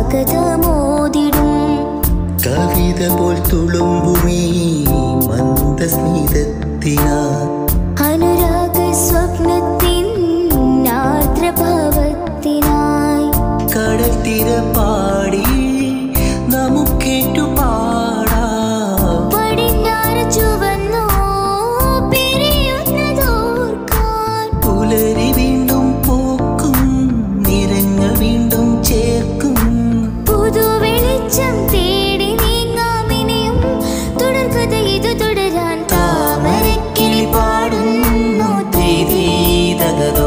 സ്വാഗതമോദിടും കവിത പോൽ തുളുമ്പുമീ മന്ദസ്മിതത്തിനാ അനുരാഗ സ്വപ്നത്തിൻ ആർദ്രഭാവത്തിനായി കടൽ തിര പാടി നമുക്കേറ്റു പാടാം പടിഞ്ഞാറ് ചുവന്നോ പിരിയുന്നതോർക്കാൻ പുലരി വീണ്ടും പൂക്കും നിറങ്ങൾ വീണ്ടും ചേർക്കും പുതു വെളിച്ചം തേടി നീങ്ങാമിനിയും തുടർക്കഥ ഇത് തുടരാൻ താമരക്കിളി പാടുന്നു ധീതകതോ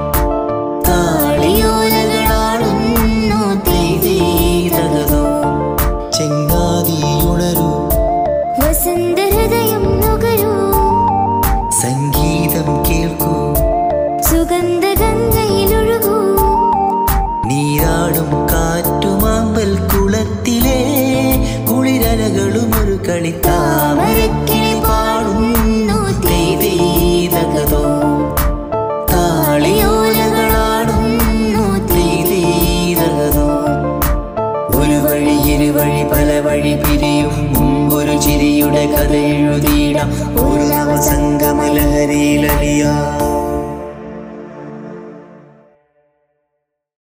താളിയോലകളാടുന്നു ധീതകതോ ചെങ്ങാതിയുണരൂ വസന്തഹൃദയം നുകരൂ സംഗീതം കേൾക്കൂ സുഗന്ധഗംഗയിലൊഴുകൂ നീരാടും കാറ്റുമാമ്പൽ കുളത്തിലെ കുളിരലകളും ഒരു കളി താമരക്കിളി പാടുന്നു ധീതകതോ താളിയോലകളാടുന്നു ധീതകതോ ഒരു വഴി ഇരുവഴി പല വഴി പിരിയും മുമ്പൊരു ചിരിയുടെ കഥ എഴുതിയിടാം ഒരു നവസംഗമലഹരിയിലലിയാ